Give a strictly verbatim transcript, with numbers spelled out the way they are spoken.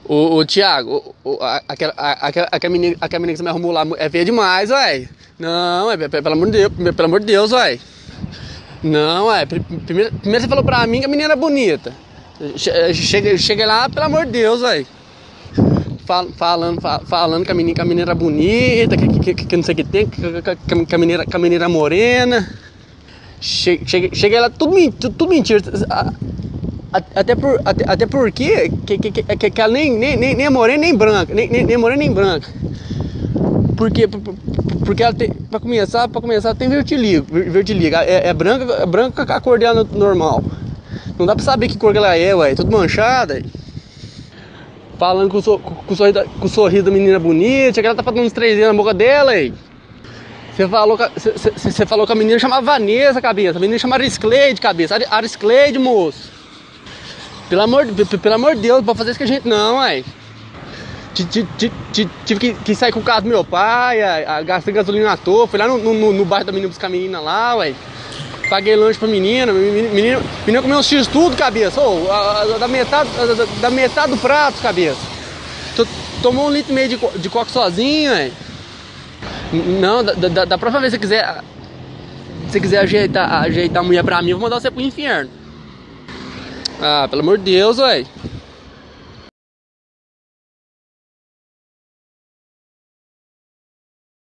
Ô, ô Thiago, ô, ô, a- aquela, a- aquela, aquela menina, aquela menina que você me arrumou lá é feia demais, ué. Não, é, pelo amor de Deus, pelo amor de Deus, ué. Não, é. pri- Primeiro, primeiro você falou pra mim que a menina era bonita. Che- Cheguei, cheguei lá, pelo amor de Deus, ué. Fal- Falando, fa- falando que a menina, que a menina era bonita, que, que, que, que não sei o que tem, que, que, que a menina, que a menina era morena. Che- Cheguei, cheguei lá, tudo, men- tudo, tudo mentira. A- a- Até, por, até, até porque que, que, que, que que ela nem, nem, nem, nem é morena nem branca, nem, nem, nem morena nem branca. Porque, por- por- porque ela tem, pra começar, pra começar, ela tem vertiligo, ver- vertiligo. É, é branca, é branca com a cor dela normal. Não dá pra saber que cor que ela é, ué, tudo manchada. Falando com o, so, com, o sorriso da, com o sorriso da menina bonita, que ela tá dando uns três dedos na boca dela, aí. Você falou, você falou que a menina chamava Vanessa, cabeça. A menina chama Ariscleide, cabeça. Ari- Ariscleide, moço. Pelo amor, de- pelo amor de Deus, não pode fazer isso com a gente não, ué. Ti- ti- ti- ti- Tive que, que sair com o carro do meu pai, a, a, gastei gasolina à toa. Fui lá no, no, no bairro da menina buscar a menina lá, ué. Paguei lanche pra menina. Menina, menina, menina comeu uns X tudo, cabeça. Ô, a- a- da, metade, a- da, da metade do prato, cabeça. Tô- Tomou um litro e meio de, co- de coca sozinho, ué. Não, da, da, da próxima vez que você quiser, se você quiser ajeitar, ajeitar a mulher pra mim, eu vou mandar você pro inferno. Ah, pelo amor de Deus, ué.